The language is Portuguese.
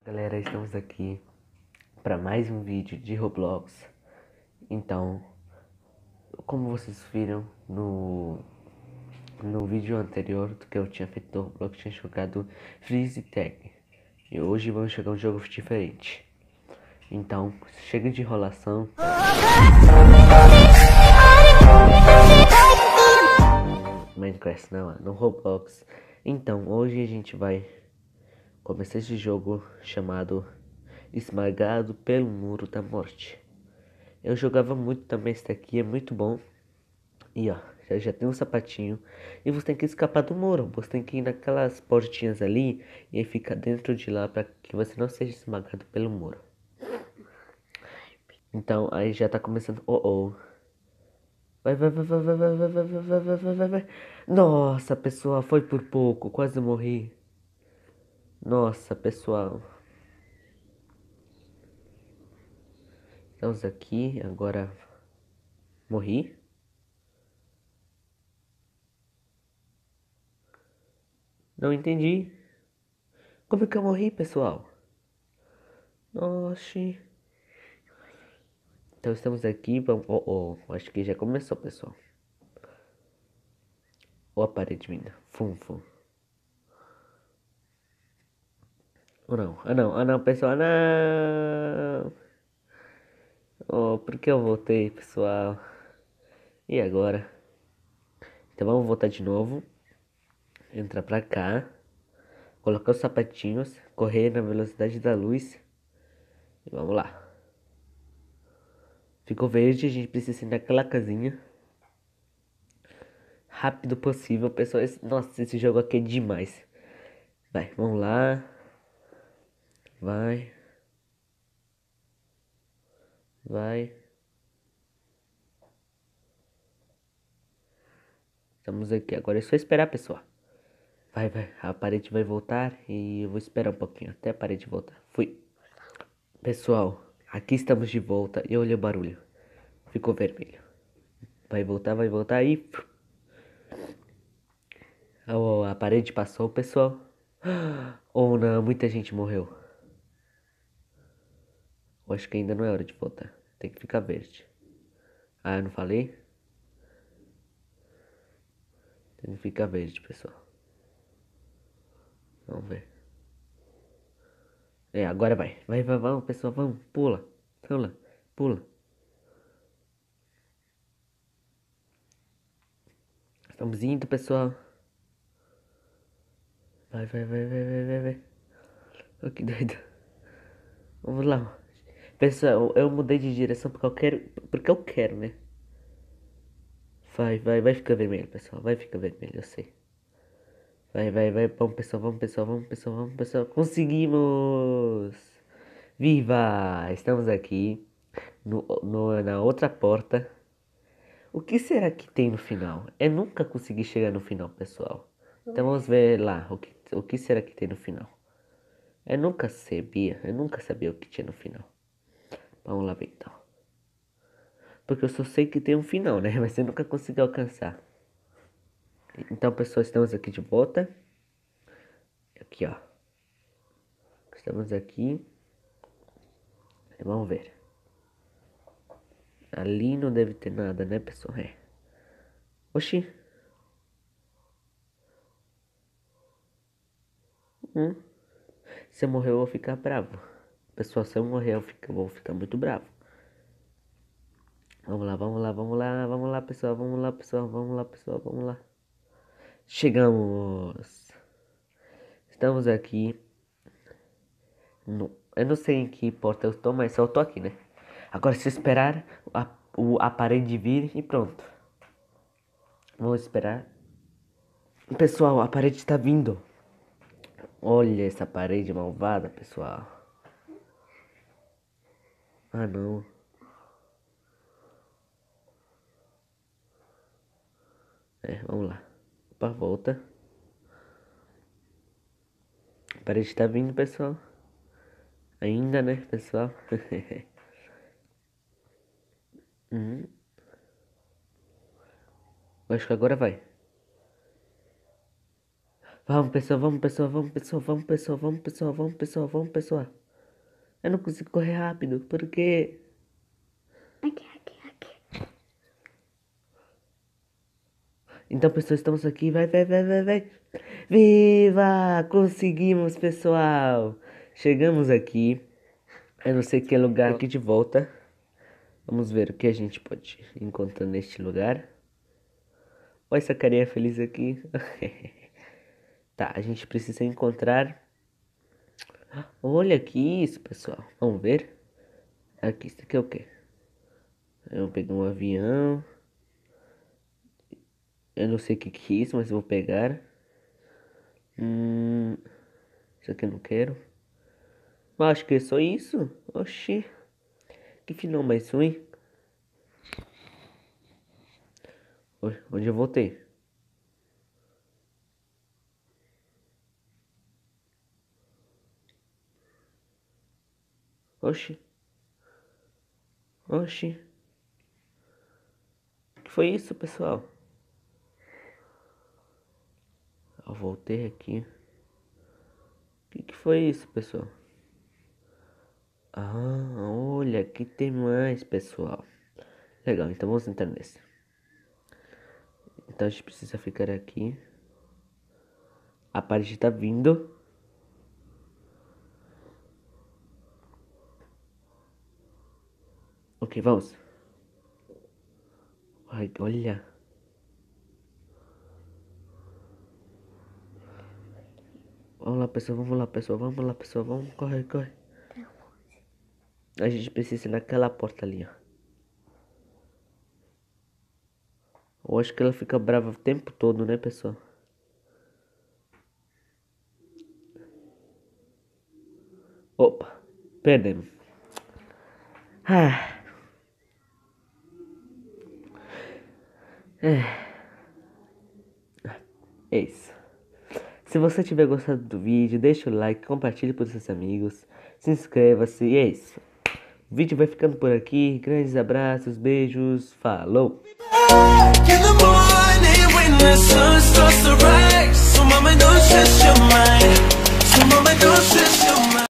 Galera, estamos aqui para mais um vídeo de Roblox. Então, como vocês viram no vídeo anterior do que eu tinha feito do Roblox, eu tinha jogado Freeze Tag. E hoje vamos jogar um jogo diferente. Então, chega de enrolação. Minecraft não, no Roblox. Então, hoje a gente vai começar esse jogo chamado Esmagado pelo Muro da Morte. Eu jogava muito também, esse daqui é muito bom. E ó, já tem um sapatinho. E você tem que escapar do muro. Você tem que ir naquelas portinhas ali e aí fica dentro de lá para que você não seja esmagado pelo muro. Então aí já tá começando. Oh. Vai. Nossa, pessoal, foi por pouco, quase morri. Nossa, pessoal. Estamos aqui, agora morri. Não entendi. Como é que eu morri, pessoal? Nossa. Então estamos aqui, vamos... acho que já começou, pessoal. Ó a parede vindo. Fum. Ou não? Ah não, pessoal, não! Oh, por que eu voltei, pessoal? E agora? Então vamos voltar de novo. Entrar pra cá. Colocar os sapatinhos. Correr na velocidade da luz. E vamos lá. Ficou verde, a gente precisa ir naquela casinha. Rápido possível, pessoal. Nossa, esse jogo aqui é demais. Vai, vamos lá. Vai. Estamos aqui. Agora é só esperar, pessoal. Vai. A parede vai voltar e eu vou esperar um pouquinho até a parede voltar. Fui. Pessoal, aqui estamos de volta. E olha o barulho. Ficou vermelho. Vai voltar e... Oh, a parede passou, pessoal. Ou não, muita gente morreu. Eu acho que ainda não é hora de voltar. Tem que ficar verde. Ah, eu não falei? Tem que ficar verde, pessoal. Vamos ver. É, agora vai. Vamos, pessoal, vamos. Pula. Estamos indo, pessoal. Vai. Oh, que doido. Vamos lá. Pessoal, eu mudei de direção porque eu quero, né? Vai ficar vermelho, pessoal. Vai ficar vermelho, eu sei. Vai. Vamos, pessoal. Conseguimos! Viva! Estamos aqui na outra porta. O que será que tem no final? Eu nunca consegui chegar no final, pessoal. Então vamos ver lá o que será que tem no final. Eu nunca sabia o que tinha no final. Vamos lá ver então. Porque eu só sei que tem um final, né? Mas eu nunca consegui alcançar. Então, pessoal, estamos aqui de volta. Aqui, ó. Estamos aqui. Vamos ver. Ali não deve ter nada, né, pessoal? É. Oxi. Se eu morrer, eu vou ficar bravo. Pessoal, se eu morrer, eu vou ficar muito bravo. Vamos lá, pessoal. Vamos lá. Chegamos. Estamos aqui. Eu não sei em que porta eu estou, mas eu tô aqui, né? Agora se esperar a parede vir e pronto. Vamos esperar. Pessoal, a parede está vindo. Olha essa parede malvada, pessoal. Ah, não. É, vamos lá. Opa, volta. A parede está vindo, pessoal. Ainda, né, pessoal? Acho que agora vai. Vamos, pessoal. Eu não consigo correr rápido, por quê? Aqui. Então, pessoal, estamos aqui. Vai. Viva! Conseguimos, pessoal! Chegamos aqui. Eu não sei que lugar aqui de volta. Vamos ver o que a gente pode encontrar neste lugar. Olha essa carinha feliz aqui. Tá, a gente precisa encontrar. Olha aqui isso, pessoal. Vamos ver. Aqui, isso aqui é o quê? Eu vou pegar um avião. Eu não sei o que que é isso, mas eu vou pegar. Isso aqui eu não quero. Eu acho que é só isso. Oxi. Que final mais ruim. Onde eu voltei? Oxi. Oxi. O que foi isso, pessoal? Eu voltei aqui. O que foi isso, pessoal? Ah, olha, aqui tem mais, pessoal. Legal, então vamos entrar nesse. Então a gente precisa ficar aqui. A parede tá vindo. Ok, vamos. Ai, olha. Vamos lá, pessoal. Vamos, corre. A gente precisa ir naquela porta ali, ó. Eu acho que ela fica brava o tempo todo, né, pessoal? Opa, perdemos. Ah, é isso. Se você tiver gostado do vídeo, deixa o like, compartilhe com seus amigos, se inscreva-se e é isso. O vídeo vai ficando por aqui. Grandes abraços, beijos, falou!